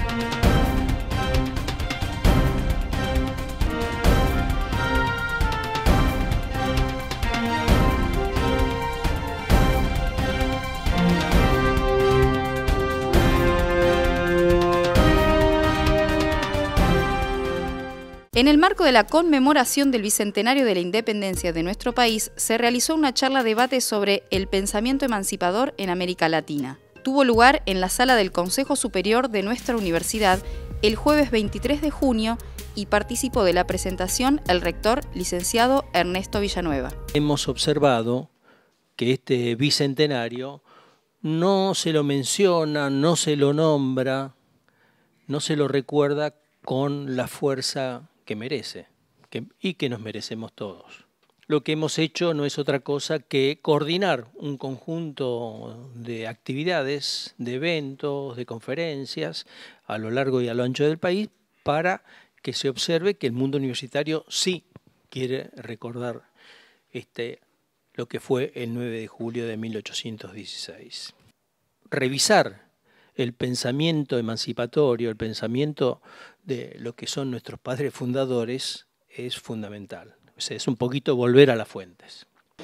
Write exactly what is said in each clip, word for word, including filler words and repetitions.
En el marco de la conmemoración del Bicentenario de la Independencia de nuestro país, se realizó una charla-debate sobre el pensamiento emancipador en América Latina. Tuvo lugar en la sala del Consejo Superior de nuestra universidad el jueves veintitrés de junio y participó de la presentación el rector, licenciado Ernesto Villanueva. Hemos observado que este bicentenario no se lo menciona, no se lo nombra, no se lo recuerda con la fuerza que merece que, y que nos merecemos todos. Lo que hemos hecho no es otra cosa que coordinar un conjunto de actividades, de eventos, de conferencias a lo largo y a lo ancho del país para que se observe que el mundo universitario sí quiere recordar este, lo que fue el nueve de julio de mil ochocientos dieciséis. Revisar el pensamiento emancipatorio, el pensamiento de lo que son nuestros padres fundadores es fundamental. O sea, es un poquito volver a las fuentes.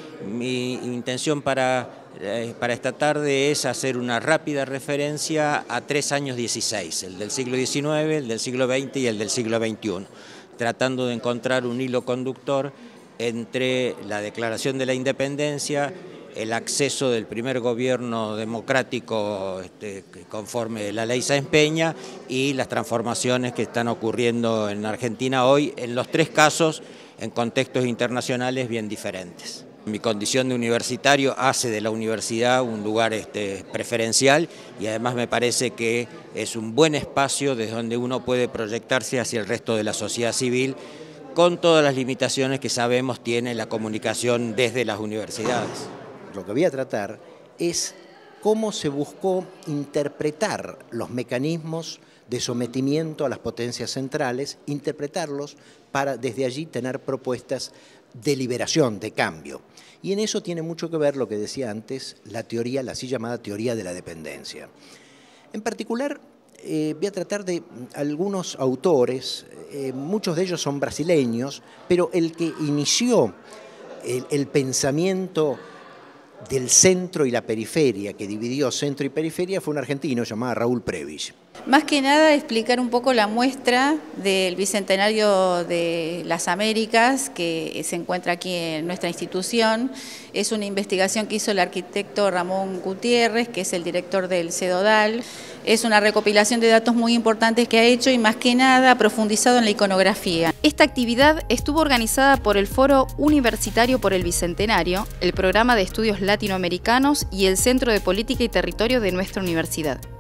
Mi intención para, eh, para esta tarde es hacer una rápida referencia a tres años dieciséis, el del siglo diecinueve, el del siglo veinte y el del siglo veintiuno, tratando de encontrar un hilo conductor entre la declaración de la independencia, el acceso del primer gobierno democrático este, conforme la ley Sáenz Peña y las transformaciones que están ocurriendo en Argentina hoy, en los tres casos en contextos internacionales bien diferentes. Mi condición de universitario hace de la universidad un lugar este, preferencial y además me parece que es un buen espacio desde donde uno puede proyectarse hacia el resto de la sociedad civil con todas las limitaciones que sabemos tiene la comunicación desde las universidades. Lo que voy a tratar es cómo se buscó interpretar los mecanismos de sometimiento a las potencias centrales, interpretarlos para desde allí tener propuestas de liberación, de cambio. Y en eso tiene mucho que ver lo que decía antes, la teoría, la así llamada teoría de la dependencia. En particular, eh, voy a tratar de algunos autores, eh, muchos de ellos son brasileños, pero el que inició el, el pensamiento del centro y la periferia, que dividió centro y periferia, fue un argentino llamado Raúl Prebisch. Más que nada explicar un poco la muestra del Bicentenario de las Américas que se encuentra aquí en nuestra institución. Es una investigación que hizo el arquitecto Ramón Gutiérrez, que es el director del CEDODAL. Es una recopilación de datos muy importantes que ha hecho y más que nada ha profundizado en la iconografía. Esta actividad estuvo organizada por el Foro Universitario por el Bicentenario, el Programa de Estudios Latinoamericanos y el Centro de Política y Territorio de nuestra universidad.